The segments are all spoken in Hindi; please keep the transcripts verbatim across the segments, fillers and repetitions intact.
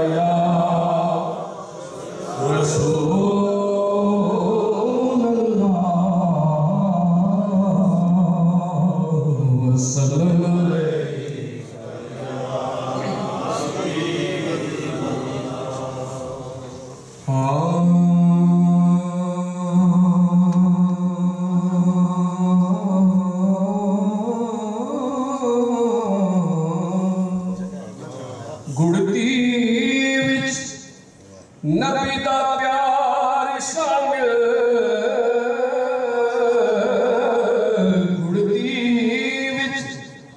या रसूल अल्लाह सल्लल्लाहु गुड़ती विच नबी दा प्यार शामिल गुड़ती विच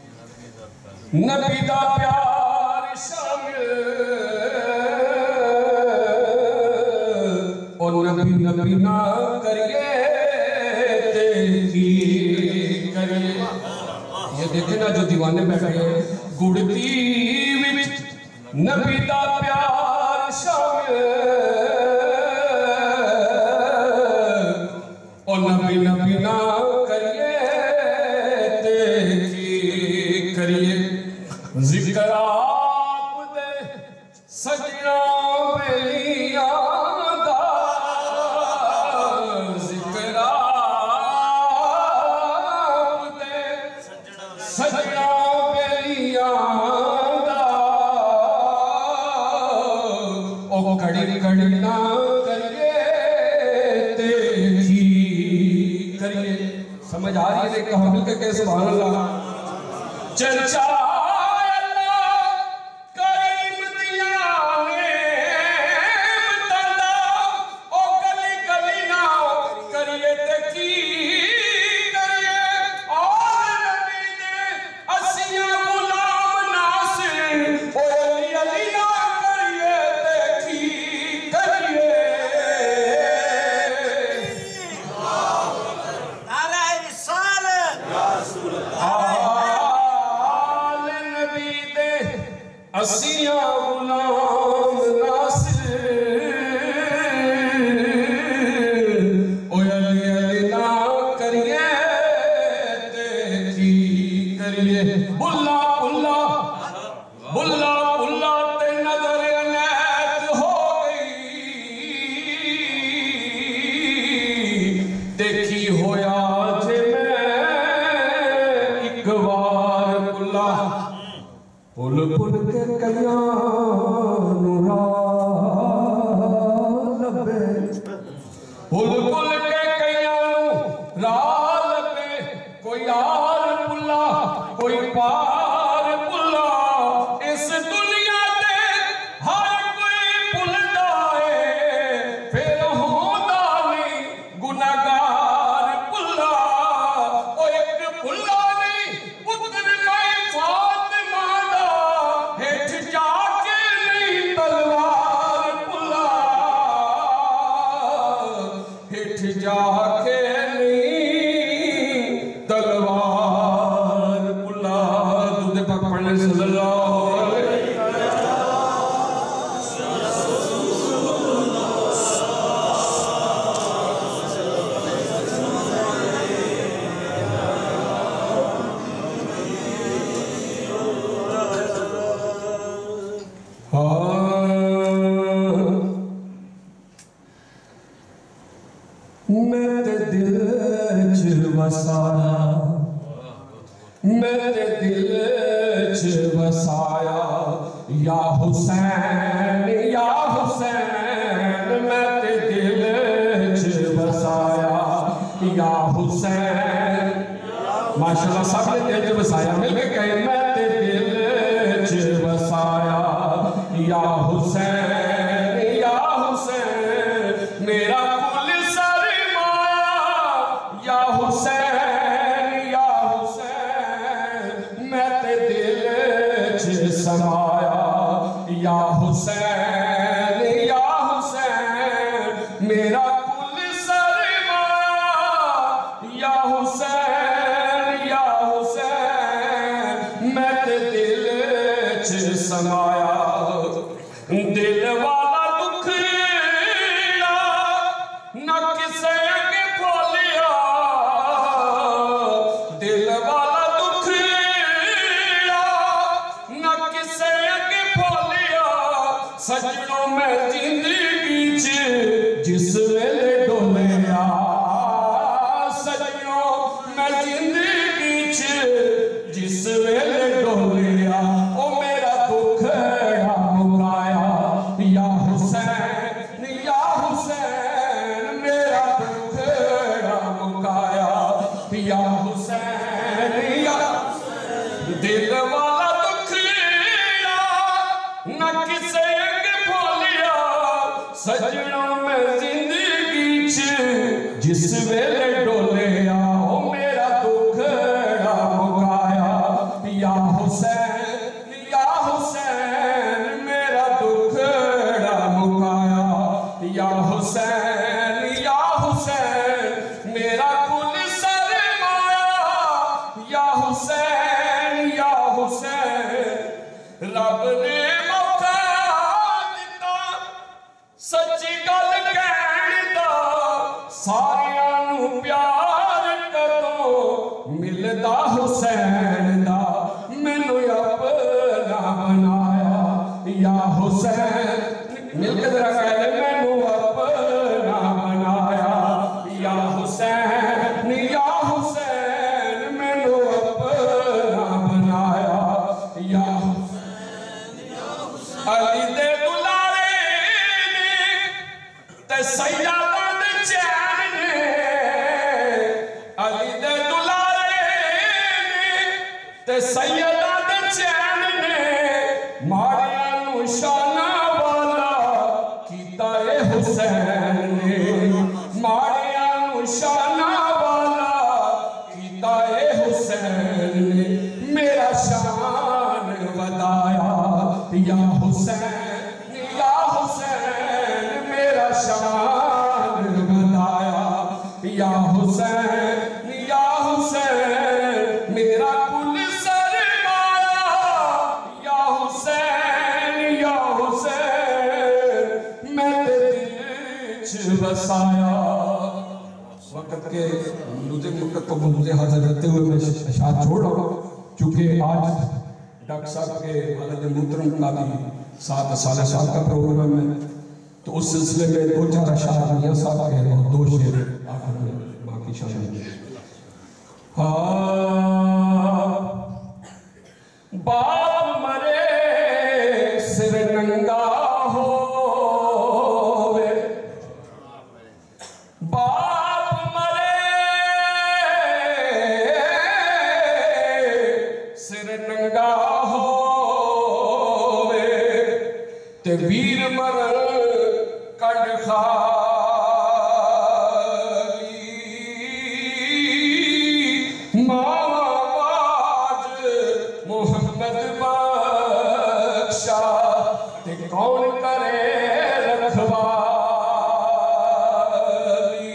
नबी दा प्यार शामिल और नबी नबी ना करिए तेरी करिए। ये देखे ना जो दीवाने बैठे हैं गुड़ती विच नबी दा प्यार शामिल और नबी नबी ना करिए तेरी करिए। जिक्र आप दे सजना बेलियां दा जिक्र आप दे सजना बेलियां कड़ी कड़ी ना करिए तेरी करिए। समझ आ रही है कहा मिल के कैसे सुभान अल्लाह चर्चा असिया गुलाम नासिर ओ अली अली ना करिए तेरी करिए। बुल्ला बुल्ला बुल्ला बुल्ला ते नजर अनैत हो गई देखी होया जे मैं एक बार बुल्ला पुल पुल के कलियां नूरा लबे पुल पुल के कलियां राह लबे कोई आर पुल्ला कोई पार पुल्ला इस दुनिया दे हर कोई पुलदा है फिर होंदा नहीं गुनाहगार पुल्ला ओ एक पुल्ला नहीं पुत्र मैं फातिमा हेठ जाके नहीं तलवार पुल्ला हेठ जाके नहीं तलवार पुल्ला। दूध पाक पढ़ने सल्लल्लाहु अलैहि मैं ते दिल च वसाया मैं ते दिल च वसाया या हुसैन या हुसैन मैं ते दिल च वसाया या हुसैन। माशाल्लाह सबने दिल च वसाया मिल के कहे मैं ते दिल च वसाया या हुसैन या हुसैन मेरा कुल सरमाया या हुसैन या हुसैन मैं ते दिल च समाया या हुसैन या हुसैन मेरा कुल सरमाया या हुसैन या हुसैन मैं ते दिल च समाया। दिल वाला दुख न किसे अगे खोलिया दिल वाला दुख न किसे अगे खोलिया सजनों मैं जिंदगी च जिस वेले डोलिया, सजनों मैं जिंदगी च जिस वेले डोलिया, ओ मेरा दुखड़ा मुकाया या हुसैन या हुसैन, मेरा दुखड़ा मुकाया या हुसैन या दिल वाला दुखड़ा न किसे भोलिया, सजनों मैं जिंदगी च जिस वेले डोलिया, ओ मेरा दुखड़ा मुकाया या हुसैन या हुसैन, मेरा दुखड़ा मुकाया या हुसैन या हुसैन, मेरा कुल सरमाया या हुसैन या हुसैन। रब ने मौका दिता सच्ची गल कहण दा, सारियां नू प्यार कदों मिलदा हुसैन दा, मैनू अपना बनाया या हुसैन, मिलके जरा कह ले मैनू अपना बनाया या हुसैन या हुसैन, मैनू अपना बनाया या अली दे दुलारे ने ते सैयदा दे चैन ने, अली दे दुलारे ने ते सैयदा दे चैन ने, माड़ियां नू शाना वाला कीता ए हुसैन ने, माड़ियां नू शाना वाला कीता ए हुसैन ने, मेरा शान वधाया या हुसैन या हुसैन, मेरा शान वधाया या हुसैन या हुसैन, मेरा कुल सरमाया या हुसैन या हुसैन, मैं तेरे दिल च बसाया। वक्त के मुझे वक्त को मुझे हाजिर रखते हुए मैं अशार छोड़ रहा हूँ, क्योंकि आज डॉक्टर साहब के वालिद मोहतरम का भी सात साल साल का प्रोग्राम है, तो उस सिलसिले में दो चार अशार मियां साहब के और दो शेर आखिर में बाकी शामिल है। हाँ, बाप मरे सिर नंगा होवे, बाप मरे सिर नंगा होवे, ते वीर मरण कड़ खाली, मावाज मोहम्मद बख्शा, ते कौन करे रखवाली,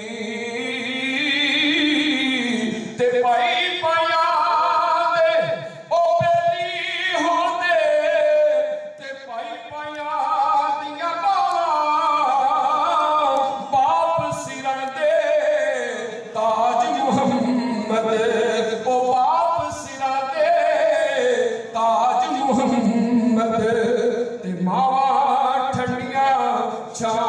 ते भाई पाया दे ओ बेली होंदे, ते भाई पाया दियां बाप सिरा दे ताज मुहम्मद, ओ बाप सिरा दे ताज मुहम्मद, ते मावा ठंडियां छां,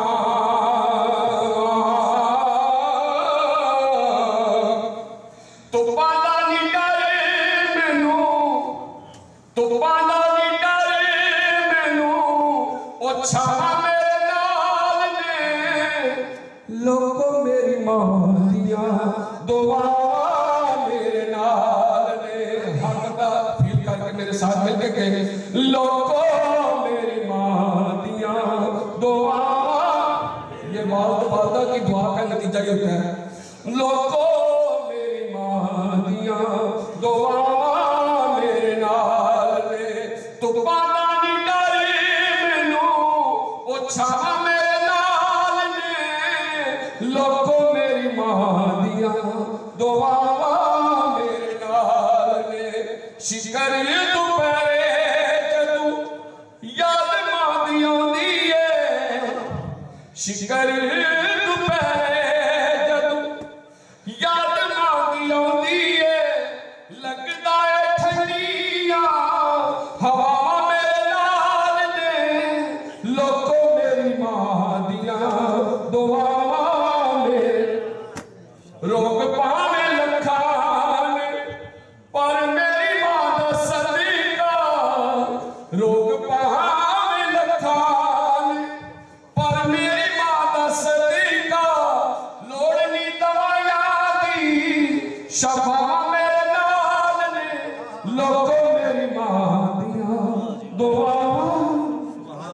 तो पाला नी डरे मैनू, तो पाला नी डरे मैनू, ओ छावा मेरे नाल ने, लोगों मेरी मां दियां दुआवां मेरे नाल ने, हक दा फील करके मेरे साथ मिलके कहे, लोगों मेरी मां दियां दुआवां, ये वाल वादा की दुआ का नतीजा ही होता है, लोगों मेरी मां दियां दुआवां मेरे नाल ने, तो पाला नी डरे मैनू, ओ छावा मेरे नाल ने, लोगों मेरी मां दियां दुआवां मेरे नाल ने, शिकर दोपहरे जदू याद मां दी आउंदी है, शिकर दोपहरे जदू याद मां दी आउंदी है, लगदा है ठंडियां हवावां मेरे नाल ने, लोग रोग पावे लखान पर मेरी मां दा सदीका रोग पावे लखान पर मेरी मां दा सदीका लोड़नी दवाया दी शफा मेरे नाल ने लोग